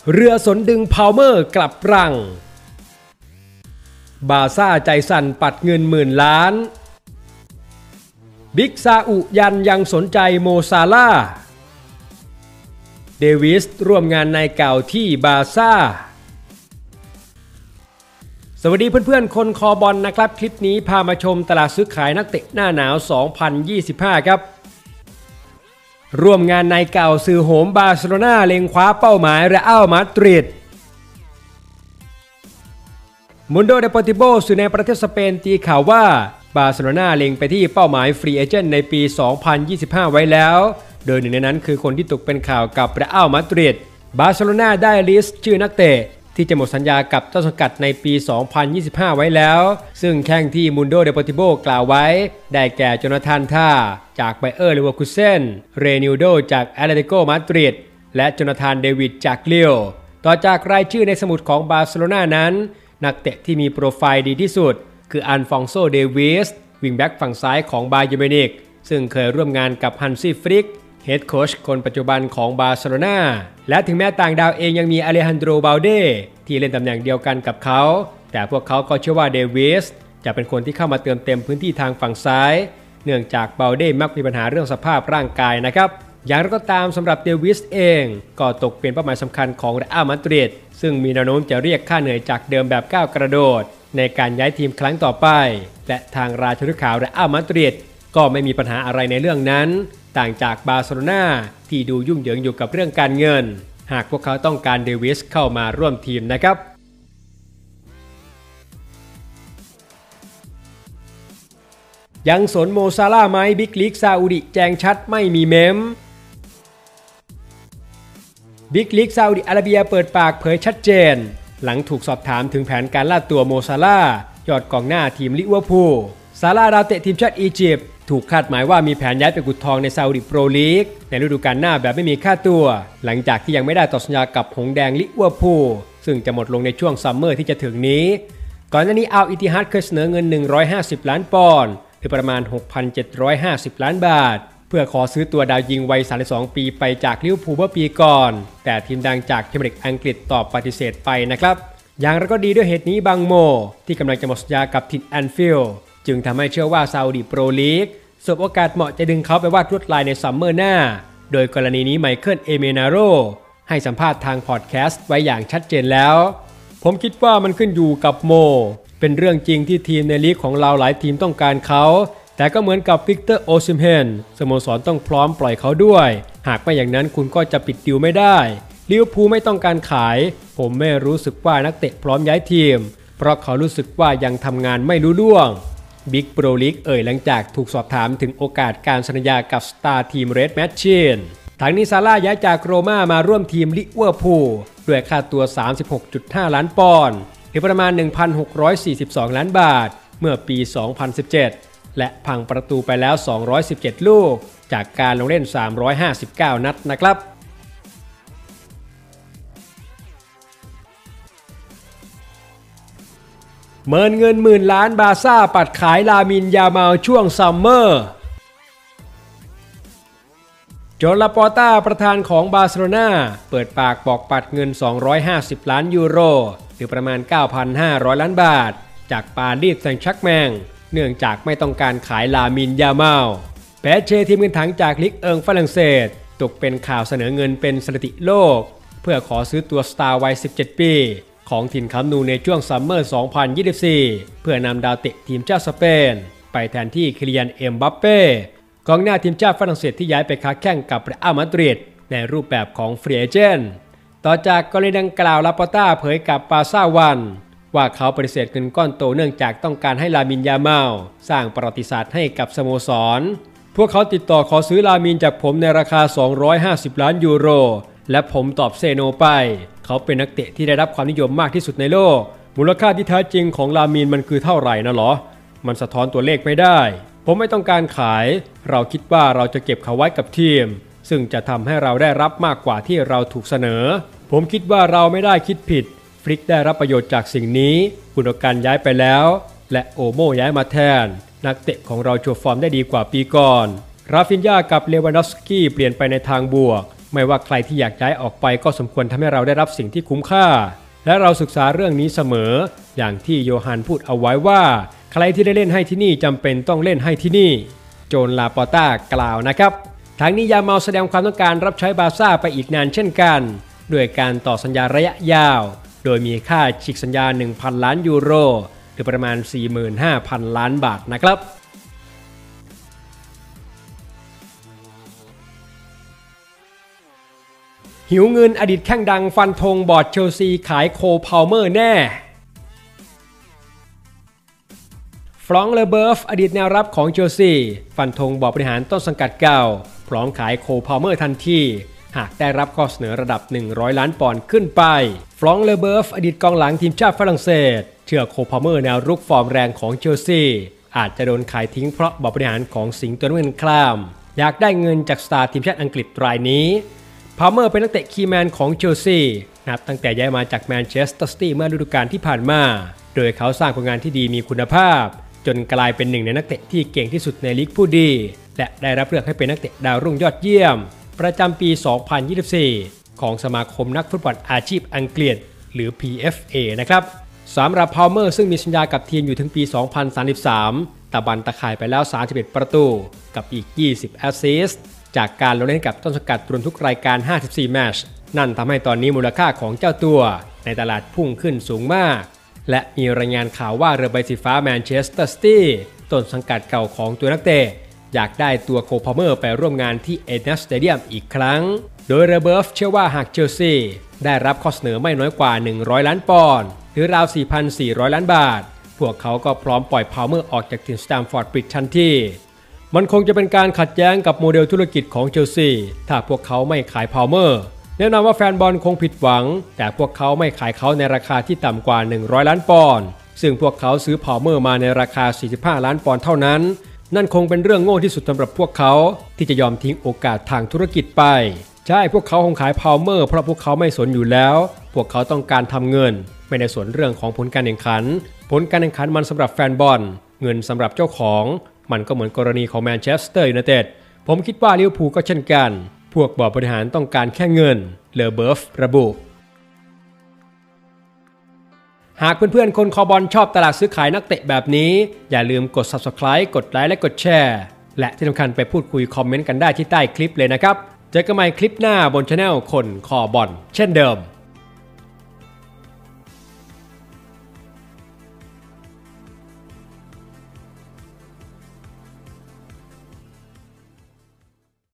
เรือสนดึงพาวเมอร์กลับรังบาซ่าใจสั่นปัดเงินหมื่นล้านบิ๊กซาอุยันยังสนใจโมซาลาห์เดวิสร่วมงานในเก่าที่บาซ่าสวัสดีเพื่อนๆคนคอบอลนะครับคลิปนี้พามาชมตลาดซื้อขายนักเตะหน้าหนาว 2025 ครับร่วมงานในเก่าสื่อโหมบาร์เซโลนาเล็งคว้าเป้าหมายเรอัลมาดริดมุนโดเดปอร์ติโบสื่อในประเทศสเปนตีข่าวว่าบาร์เซโลนาเล็งไปที่เป้าหมายฟรีเอเจนต์ในปี 2025 ไว้แล้วโดยหนึ่งในนั้นคือคนที่ตกเป็นข่าวกับเรอัลมาดริดบาร์เซโลนาได้ลิสต์ชื่อนักเตะที่จะหมดสัญญากับต้นสังกัดในปี 2025 ไว้แล้วซึ่งแข้งที่มุนโดเดปอร์ติโบกล่าวไว้ได้แก่โจนาธานท่าจากไบเออร์เลเวอร์คูเซนเรนิลโดจากแอตเลติโกมาดริดและโจนาธานเดวิดจากลิลต่อจากรายชื่อในสมุดของบาร์เซโลนานั้นนักเตะที่มีโปรไฟล์ดีที่สุดคืออันฟองโซเดวิสวิงแบ็กฝั่งซ้ายของบาเยร์นมิวนิกซึ่งเคยร่วมงานกับฮันซี่ฟริกเฮดโค้ชคนปัจจุบันของบาร์เซโลนาและถึงแม้ต่างดาวเองยังมีอเลฮันโดรบาลเดที่เล่นตำแหน่งเดียวกันกับเขาแต่พวกเขาก็เชื่อว่าเดวิสจะเป็นคนที่เข้ามาเติมเต็มพื้นที่ทางฝั่งซ้ายเนื่องจากบาลเดมักมีปัญหาเรื่องสภาพร่างกายนะครับอย่างไรก็ตามสำหรับเดวิสเองก็ตกเป็นเป้าหมายสำคัญของเรอัลมาดริดซึ่งมีแนวโน้มจะเรียกค่าเหนื่อยจากเดิมแบบก้าวกระโดดในการย้ายทีมครั้งต่อไปและทางราชฤขาวเรอัลมาดริดก็ไม่มีปัญหาอะไรในเรื่องนั้นต่างจากบาร์เซโลนาที่ดูยุ่งเหยิงอยู่กับเรื่องการเงินหากพวกเขาต้องการเดวิสเข้ามาร่วมทีมนะครับยังสนโมซาลาห์ไหมบิ๊กลีกซาอุดิแจ้งชัดไม่มีเมมบิ๊กลีกซาอุดิอาระเบียเปิดปากเผยชัดเจนหลังถูกสอบถามถึงแผนการล่าตัวโมซาลาห์ยอดกองหน้าทีมลิเวอร์พูลซาลาห์ดาวเตะทีมชาติอียิปต์ถูกคาดหมายว่ามีแผนย้ายไปกุดทองในซาอุดิโปรลีกในฤดูกาลหน้าแบบไม่มีค่าตัวหลังจากที่ยังไม่ได้ต่อสัญญากับหงส์แดงลิเวอร์พูลซึ่งจะหมดลงในช่วงซัมเมอร์ที่จะถึงนี้ก่อนหน้านี้อัลอิติฮัดเคยเสนอเงิน150ล้านปอนด์หรือประมาณ 6,750 ล้านบาทเพื่อขอซื้อตัวดาวยิงวัย32ปีไปจากลิเวอร์พูลเมื่อปีก่อนแต่ทีมดังจากพรีเมียร์ลีกอังกฤษตอบปฏิเสธไปนะครับอย่างไรก็ดีด้วยเหตุนี้บังโมที่กำลังจะหมดสัญญากับทีมแอนฟิลด์จึงทำให้เชื่อว่าซาอุดิโปรลีกสบโอกาสเหมาะจะดึงเขาไปวาดลวดลายในซัมเมอร์หน้าโดยกรณีนี้ไมเคิลเอเมนาโรให้สัมภาษณ์ทางพอดแคสต์ไว้อย่างชัดเจนแล้วผมคิดว่ามันขึ้นอยู่กับโมเป็นเรื่องจริงที่ทีมในลีกของเราหลายทีมต้องการเขาแต่ก็เหมือนกับวิกเตอร์โอซิมเฮนสโมสรต้องพร้อมปล่อยเขาด้วยหากไม่อย่างนั้นคุณก็จะปิดดีลไม่ได้ลิเวอร์พูลไม่ต้องการขายผมไม่รู้สึกว่านักเตะพร้อมย้ายทีมเพราะเขารู้สึกว่ายังทำงานไม่รู้ล่วงบิ๊กโปรลีกหลังจากถูกสอบถามถึงโอกาสการสัญญากับสตาร์ทีมเรดแมชชีนทางนี้ซาร่าย้ายจากโรม่ามาร่วมทีมลิเวอร์พูลด้วยค่าตัว 36.5 ล้านปอนด์หรือประมาณ 1,642 ล้านบาทเมื่อปี 2017 และพังประตูไปแล้ว 217 ลูกจากการลงเล่น 359 นัดนะครับเมินเงินหมื่นล้านบาซ่าปัดขายลามินยามาลช่วงซัมเมอร์โจนลาปอร์ต้าประธานของบาร์เซโลนาเปิดปากบอกปัดเงิน250ล้านยูโรหรือประมาณ 9,500 ล้านบาทจากปารีสแซงต์แชร์กแมงเนื่องจากไม่ต้องการขายลามินยามาลแปเชทีมเงินถังจากลิกเอิงฝรั่งเศสตกเป็นข่าวเสนอเงินเป็นสถิติโลกเพื่อขอซื้อตัวสตาร์วัย17ปีของถิ่นคัมนูในช่วงซัมเมอร์ 2024 เพื่อนำดาวเตะทีมชาติสเปนไปแทนที่คิลิยัน เอ็มบัปเป้กองหน้าทีมชาติฝรั่งเศสที่ย้ายไปค้าแข่งกับเรอัลมาดริดในรูปแบบของฟรีเอเจนต์ต่อจากกรณีดังกล่าวลาปอร์ต้าเผยกับปาซ่าวันว่าเขาปฏิเสธเงินก้อนโตเนื่องจากต้องการให้ลามินยามาลสร้างประวัติศาสตร์ให้กับสโมสรพวกเขาติดต่อขอซื้อลามินจากผมในราคา250ล้านยูโรและผมตอบเซโนไปเขาเป็นนักเตะที่ได้รับความนิยมมากที่สุดในโลกมูลค่าที่แท้จริงของลามินมันคือเท่าไหร่นะหรอมันสะท้อนตัวเลขไม่ได้ผมไม่ต้องการขายเราคิดว่าเราจะเก็บเขาไว้กับทีมซึ่งจะทำให้เราได้รับมากกว่าที่เราถูกเสนอผมคิดว่าเราไม่ได้คิดผิดฟลิกได้รับประโยชน์จากสิ่งนี้กุนโดกันย้ายไปแล้วและโอโมย้ายมาแทนนักเตะของเราโชว์ฟอร์มได้ดีกว่าปีก่อนราฟินญากับเลวานดอฟสกี้เปลี่ยนไปในทางบวกไม่ว่าใครที่อยากย้ายออกไปก็สมควรทำให้เราได้รับสิ่งที่คุ้มค่าและเราศึกษาเรื่องนี้เสมออย่างที่โยฮันพูดเอาไว้ว่าใครที่ได้เล่นให้ที่นี่จำเป็นต้องเล่นให้ที่นี่โจนลาปอต้ากล่าวนะครับทางนี้ยาเมาแสดงความต้องการรับใช้บาร์ซ่าไปอีกนานเช่นกันด้วยการต่อสัญญาระยะยาวโดยมีค่าฉีกสัญญา 1,000 ล้านยูโรหรือประมาณ 45,000 ล้านบาทนะครับหิวเงินอดีตแข้งดังฟันธงบอร์ดเชลซีขายโคลพาลเมอร์แน่ฟรองก์ เลเบิร์ฟอดีตแนวรับของเชลซีฟันธงบอร์ดบริหารต้นสังกัดเก่าพร้อมขายโคลพาลเมอร์ทันทีหากได้รับข้อเสนอระดับ100ล้านปอนด์ขึ้นไปฟรองก์ เลเบิร์ฟอดีตกองหลังทีมชาติฝรั่งเศสเชื่อโคลพาลเมอร์แนวรุกฟอร์มแรงของเชลซีอาจจะโดนขายทิ้งเพราะบอร์ดบริหารของสิงห์ตัวน้ำเงินคลามอยากได้เงินจากสตาร์ทีมชาติอังกฤษรายนี้พาลเมอร์เป็นนักเตะคีย์แมนของเชลซีนับตั้งแต่ย้ายมาจากแมนเชสเตอร์ซิตี้เมื่อฤดูกาลที่ผ่านมาโดยเขาสร้างผลงานที่ดีมีคุณภาพจนกลายเป็นหนึ่งในนักเตะที่เก่งที่สุดในลีกผู้ดีและได้รับเลือกให้เป็นนักเตะดาวรุ่งยอดเยี่ยมประจำปี 2024 ของสมาคมนักฟุตบอลอาชีพอังกฤษหรือ PFA นะครับสำหรับพาลเมอร์ซึ่งมีสัญญากับทีมอยู่ถึงปี 2033 ตะบันตะข่ายไปแล้ว 31 ประตูกับอีก 20 แอสซิสต์จากการลงเล่นกับต้นสังกัดรวมทุกรายการ 54 แมตช์นั่นทำให้ตอนนี้มูลค่าของเจ้าตัวในตลาดพุ่งขึ้นสูงมากและมีรายงานข่าวว่าเรือใบสีฟ้าแมนเชสเตอร์ซิตี้ต้นสังกัดเก่าของตัวนักเตะอยากได้ตัวโคลพาลเมอร์ไปร่วมงานที่เอเนสสเตเดียมอีกครั้งโดยเรเบิร์ฟเชื่อว่าหากเชลซีได้รับข้อเสนอไม่น้อยกว่า100ล้านปอนด์หรือราว 4,400 ล้านบาทพวกเขาก็พร้อมปล่อยพาลเมอร์ออกจากทีมสแตมฟอร์ดบริดจ์ทันทีมันคงจะเป็นการขัดแย้งกับโมเดลธุรกิจของเชลซีถ้าพวกเขาไม่ขายพาลเมอร์แน่นอนว่าแฟนบอลคงผิดหวังแต่พวกเขาไม่ขายเขาในราคาที่ต่ำกว่า100ล้านปอนด์ซึ่งพวกเขาซื้อพาลเมอร์มาในราคา45ล้านปอนด์เท่านั้นนั่นคงเป็นเรื่องโง่ที่สุดสำหรับพวกเขาที่จะยอมทิ้งโอกาสทางธุรกิจไปใช่พวกเขาคงขายพาลเมอร์เพราะพวกเขาไม่สนอยู่แล้วพวกเขาต้องการทำเงินไม่ได้สนเรื่องของผลการแข่งขันผลการแข่งขันมันสำหรับแฟนบอลเงินสำหรับเจ้าของมันก็เหมือนกรณีของแมนเชสเตอร์ยูไนเต็ดผมคิดว่าลิเวอร์พูลก็เช่นกันพวกบอร์ดบริหารต้องการแค่เงินเลอเบิร์ฟระบุหากเพื่อนๆคนคอบอลชอบตลาดซื้อขายนักเตะแบบนี้อย่าลืมกด Subscribe กดไลค์และกดแชร์และที่สำคัญไปพูดคุยคอมเมนต์กันได้ที่ใต้คลิปเลยนะครับเจอกันใหม่คลิปหน้าบน Channel คนคอบอลเช่นเดิม